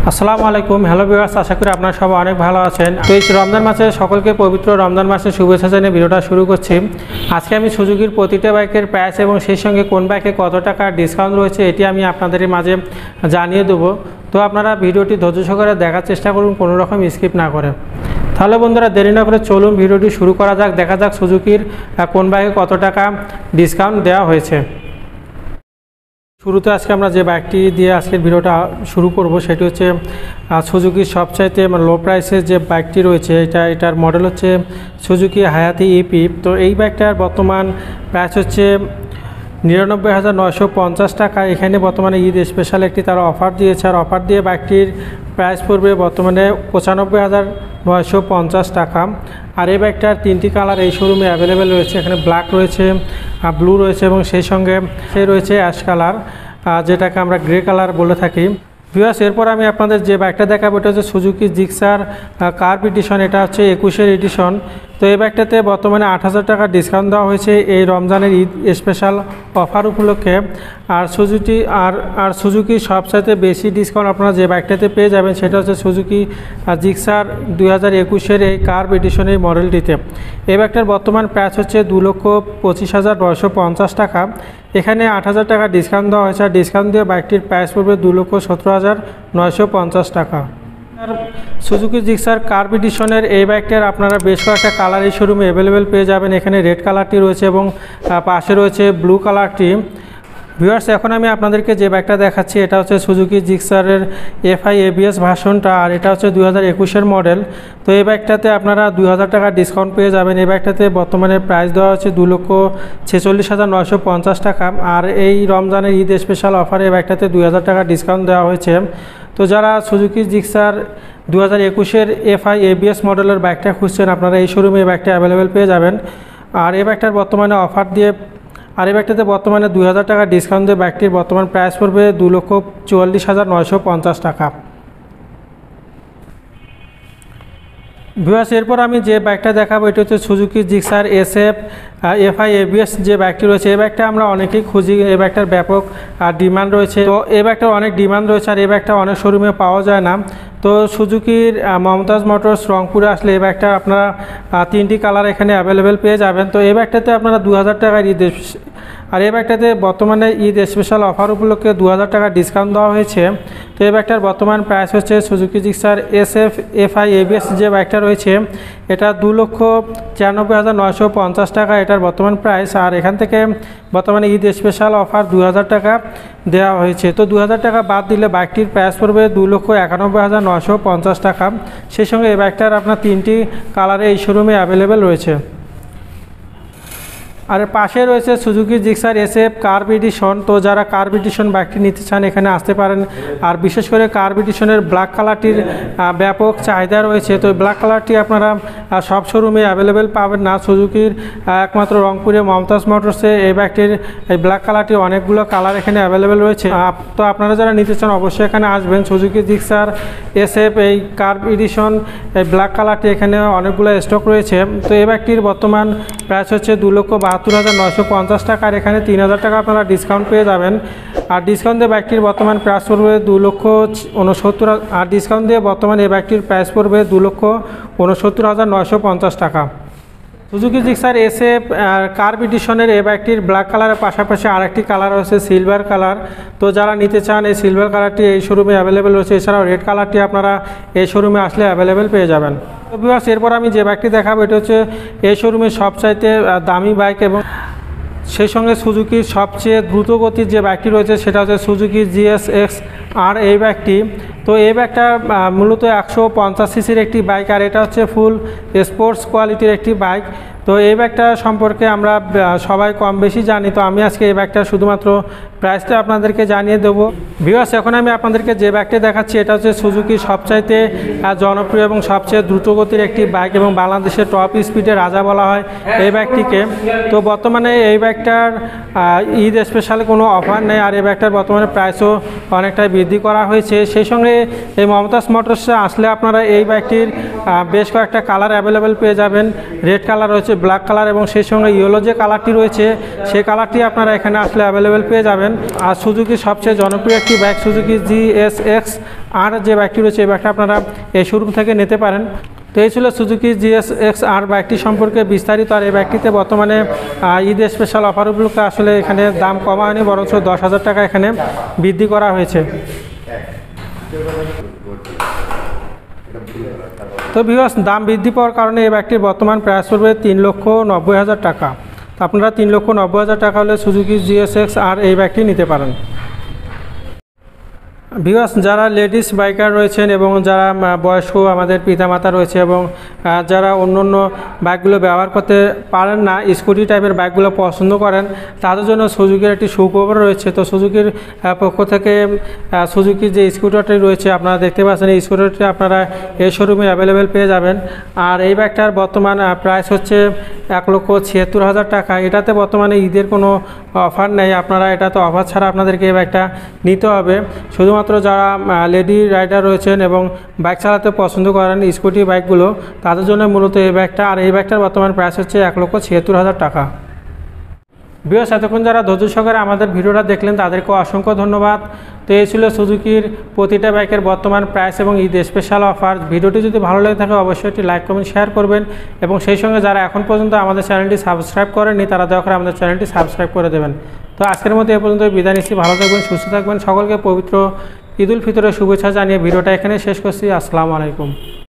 আসসালামু আলাইকুম। Hello viewers, আশা করি আপনারা সবাই অনেক ভালো আছেন। তো এই রমজান মাসে সকলকে পবিত্র রমজান মাসে শুভেচ্ছা জানিয়ে ভিডিওটা শুরু করছি। আজকে আমি সুজুকির প্রতিটা বাইকের প্রাইস এবং সেই সঙ্গে কোন বাইকে কত টাকা ডিসকাউন্ট রয়েছে এটি আমি আপনাদের মাঝে জানিয়ে দেবো। তো আপনারা ভিডিওটি ধৈর্য সহকারে দেখার চেষ্টা করুন, কোনো রকম স্কিপ না করে। তাহলে বন্ধুরা দেরি না করে চলুন ভিডিওটি শুরু করা যাক। দেখা যাক সুজুকির কোন বাইকে কত টাকা ডিসকাউন্ট দেওয়া হয়েছে। শুরুতে আজকে আমরা যে বাইকটি দিয়ে আজকের ভিডিওটা শুরু করব সেটি হচ্ছে সুজুকির সবচাইতে লো প্রাইসের যে বাইকটি রয়েছে এটার মডেল হচ্ছে সুজুকি হায়াতি ইপি। তো এই বাইকটার বর্তমান প্রাইস হচ্ছে 99,950 টাকা। এখানে বর্তমানে ঈদ স্পেশাল একটি তারা অফার দিয়েছে, আর অফার দিয়ে বাইকটির প্রাইস পড়বে বর্তমানে 95,950 টাকা। আর এই বাইকটার তিনটি কালার এই শোরুমে অ্যাভেলেবেল রয়েছে। এখানে ব্ল্যাক রয়েছে, ব্লু রয়েছে এবং সেই সঙ্গে রয়েছে অ্যাশ কালার, যেটাকে আমরা গ্রে কালার বলে থাকি। ভিউয়ার্স, এরপর আমি আপনাদের যে বাইকটা দেখাবো এটা হচ্ছে সুজুকি জিক্সার কার্ভ এডিশন। এটা হচ্ছে 21-এর এডিশন। তো এই বাইকটাতে বর্তমানে 8,000 টাকা ডিসকাউন্ট দেওয়া হয়েছে এই রমজানের ঈদ স্পেশাল অফার উপলক্ষে। আর সুজুকি সবচাইতে বেশি ডিসকাউন্ট আপনারা যে বাইকটাতে পেয়ে যাবেন সেটা হচ্ছে সুজুকি জিক্সার 2021-এর এই কার্ভ এডিশনের মডেলটিতে। এই বাইকটার বর্তমান প্রাইস হচ্ছে 2,25,950 টাকা। এখানে 8,000 টাকা ডিসকাউন্ট দেওয়া হয়েছে, আর ডিসকাউন্ট দিয়ে বাইকটির প্রাইস পড়বে 2,17,950 টাকা। সুজুকি জিক্সার কার্ভ এডিশনের এই বাইকটার আপনারা বেশ কয়েকটা কালার এই শোরুমে অ্যাভেলেবেল পেয়ে যাবেন। এখানে রেড কালারটি রয়েছে এবং পাশে রয়েছে ব্লু কালারটি। ভিউয়ার্স, এখন আমি আপনাদেরকে যে বাইকটা দেখাচ্ছি এটা হচ্ছে সুজুকি জিক্সারের FI ABS ভার্সনটা, আর এটা হচ্ছে 2021-এর মডেল। তো এই বাইকটাতে আপনারা 2,000 টাকা ডিসকাউন্ট পেয়ে যাবেন। এই বাইকটাতে বর্তমানে প্রাইস দেওয়া হচ্ছে 2,46,950 টাকা। আর এই রমজানের ঈদ স্পেশাল অফারে এই বাইকটাতে 2,000 টাকা ডিসকাউন্ট দেওয়া হয়েছে। তো যারা সুজুকি জিক্সার 2021-এর FI ABS মডেলের বাইকটা খুঁজছেন আপনারা এই শোরুমে এই বাইকটা অ্যাভেলেবেল পেয়ে যাবেন। আর এই বাইকটার বর্তমানে অফার দিয়ে এই বাইকটাতে বর্তমানে 2,000 টাকা ডিসকাউন্ট দিয়ে বাইকটির বর্তমান প্রাইস পড়বে 2,44,950 টাকা। ভিউয়ার্স, এরপর আমি যে বাইকটা দেখাবো এটা হচ্ছে Suzuki Gixxer SF FI ABS যে বাইকটি রয়েছে। এই বাইকটা আমরা অনেকেই খুঁজি, এই বাইকটার ব্যাপক ডিমান্ড রয়েছে। তো এই বাইকটার অনেক ডিমান্ড রয়েছে, আর এই বাইকটা অনেক শোরুমে পাওয়া যায় না। তো সুজুকির মমতাজ মোটরস রংপুরে আসলে এই বাইকটা আপনারা তিনটি কালার এখানে অ্যাভেলেবেল পেয়ে যাবেন। তো এই বাইকটাতে আপনারা 2,000 টাকার আর এই বাইকটাতে বর্তমানে ঈদ স্পেশাল অফার উপলক্ষে 2,000 টাকা ডিসকাউন্ট দেওয়া হয়েছে। তো এই বাইকটার বর্তমান প্রাইস হচ্ছে Suzuki Gixxer SF FI ABS যে বাইকটা রয়েছে এটা 2,94,950 টাকা এটার বর্তমান প্রাইস। আর এখান থেকে বর্তমানে ঈদ স্পেশাল অফার 2,000 টাকা দেওয়া হয়েছে। তো 2,000 টাকা বাদ দিলে বাইকটির প্রাইস পড়বে 2,91,950 টাকা। সেই সঙ্গে এই বাইকটার আপনার তিনটি কালারে এই শোরুমে অ্যাভেলেবেল রয়েছে। আর পাশে রয়েছে Suzuki Gixxer SF curve edition. তো যারা কার্ভ এডিশন বাইকটি নিতে চান এখানে আসতে পারেন। আর বিশেষ করে কার্ভ এডিশনের ব্ল্যাক কালারটির ব্যাপক চাহিদা রয়েছে। তো ব্ল্যাক কালারটি আপনারা সব শোরুমে অ্যাভেলেবেল পাবেন না। সুজুকির একমাত্র রংপুরে মমতাজ মোটরসে এই বাইকটির এই ব্ল্যাক কালারটি অনেকগুলো কালার এখানে অ্যাভেলেবেল রয়েছে। তো আপনারা যারা নিতে চান অবশ্যই এখানে আসবেন। সুজুকি জিক্সার SF এই কার্ভ এডিশন এই ব্ল্যাক কালারটি এখানে অনেকগুলো স্টক রয়েছে। তো এই বাইকটির বর্তমান প্রাইস হচ্ছে 2,72,950 টাকা। আর এখানে 3,000 টাকা আপনারা ডিসকাউন্ট পেয়ে যাবেন। আর ডিসকাউন্ট দিয়ে বাইকটির বর্তমান প্রাইস পড়বে 2,69,000। আর ডিসকাউন্ট দিয়ে বর্তমানে এই বাইকটির প্রাইস পড়বে 2,69,950 টাকা। সুজুকি জিক্সার SF কার্ভ এডিশনের এই বাইকটির ব্ল্যাক কালারের পাশাপাশি আরেকটি কালার রয়েছে সিলভার কালার। তো যারা নিতে চান এই সিলভার কালারটি এই শোরুমে অ্যাভেলেবেল রয়েছে। এছাড়াও রেড কালারটি আপনারা এই শোরুমে আসলে অ্যাভেলেবেল পেয়ে যাবেন। তো ভিউয়ার্স, এরপর আমি যে বাইকটি দেখাবো এটা হচ্ছে এই শোরুমের সবচাইতে দামি বাইক এবং সেই সঙ্গে সুজুকির সবচেয়ে দ্রুতগতির যে বাইকটি রয়েছে সেটা হচ্ছে সুজুকি GSX আর এই বাইকটি। তো এই বাইকটা মূলত 150 সিসির একটি বাইক, আর এটা হচ্ছে ফুল স্পোর্টস কোয়ালিটির একটি বাইক। তো এই বাইকটা সম্পর্কে আমরা সবাই কম বেশি জানি। তো আমি আজকে এই বাইকটা শুধুমাত্র প্রাইসটা আপনাদেরকে জানিয়ে দেবো। ভিউয়ার্স, এখন আমি আপনাদেরকে যে বাইকটা দেখাচ্ছি এটা হচ্ছে সুজুকি সবচাইতে জনপ্রিয় এবং সবচেয়ে দ্রুতগতির একটি বাইক এবং বাংলাদেশের টপ স্পিডের রাজা বলা হয় এই বাইকটিকে। তো বর্তমানে এই বাইকটার ঈদ স্পেশাল কোনো অফার নেই, আর এই বাইকটার বর্তমানে প্রাইসও অনেকটাই বৃদ্ধি করা হয়েছে। সেই সঙ্গে এই মমতাজ মোটরসে আসলে আপনারা এই বাইকটির বেশ কয়েকটা কালার অ্যাভেলেবেল পেয়ে যাবেন। রেড কালার রয়েছে, ব্ল্যাক কালার এবং সেই সঙ্গে ইয়েলো যে কালারটি রয়েছে সেই কালারটি আপনারা এখানে আসলে অ্যাভেলেবেল পেয়ে যাবেন। আর সুজুকির সবচেয়ে জনপ্রিয় একটি বাইক সুজুকি GSX আর যে বাইকটি রয়েছে এই বাইকটা আপনারা এই শোরুম থেকে নিতে পারেন। তো এই ছিল সুজুকি GSX আর বাইকটি সম্পর্কে বিস্তারিত। আর এই বাইকটিতে বর্তমানে ঈদ স্পেশাল অফার উপলক্ষে আসলে এখানে দাম কমা হয়নি, বরঞ্চ 10,000 টাকা এখানে বৃদ্ধি করা হয়েছে। তো ভিউয়ার্স, দাম বৃদ্ধি পাওয়ার কারণে এই বাইকটির বর্তমান প্রাইস পড়বে 3,90,000 টাকা। তো আপনারা 3,90,000 টাকা হলে সুজুকি GSX আর এই বাইকটি নিতে পারেন। ভিউয়ার্স, যারা লেডিস বাইকার রয়েছেন এবং যারা বয়স্ক আমাদের পিতামাতা রয়েছে এবং যারা অন্য বাইকগুলো ব্যবহার করতে পারেন না, স্কুটি টাইপের বাইকগুলো পছন্দ করেন, তাদের জন্য সুজুকির একটি সুখবর রয়েছে। তো সুজুকির পক্ষ থেকে সুজুকির যে স্কুটারটি রয়েছে আপনারা দেখতে পাচ্ছেন, এই স্কুটারটি আপনারা এই শোরুমে অ্যাভেলেবেল পেয়ে যাবেন। আর এই বাইকটার বর্তমান প্রাইস হচ্ছে 1,76,000 টাকা। এটাতে বর্তমানে ঈদের কোনো অফার নেই, আপনারা এটাতে অফার ছাড়া আপনাদেরকে এই বাইকটা নিতে হবে। শুধুমাত্র যারা লেডি রাইডার রয়েছেন এবং বাইক চালাতে পছন্দ করেন স্কুটি বাইকগুলো, তাদের জন্য মূলত এই বাইকটা। আর এই বাইকটার বর্তমান প্রাইস হচ্ছে 1,76,000 টাকা। ভিউয়ার্স, এতক্ষণ যারা ধৈর্য সহকারে আমাদের ভিডিওটা দেখলেন তাদেরকে অসংখ্য ধন্যবাদ। তো এই ছিল সুজুকির প্রতিটা বাইকের বর্তমান প্রাইস এবং ঈদ স্পেশাল অফার। ভিডিওটি যদি ভালো লেগে থাকে অবশ্যই একটি লাইক কমেন্ট শেয়ার করবেন এবং সেই সঙ্গে যারা এখন পর্যন্ত আমাদের চ্যানেলটি সাবস্ক্রাইব করেননি তারা দয়া করে আমাদের চ্যানেলটি সাবস্ক্রাইব করে দেবেন। তো আজকের মতো এ পর্যন্ত বিদায় নিচ্ছি। ভালো থাকবেন, সুস্থ থাকবেন। সকলকে পবিত্র ঈদ উল ফিতরের শুভেচ্ছা জানিয়ে ভিডিওটা এখানে শেষ করছি। আসসালামু আলাইকুম।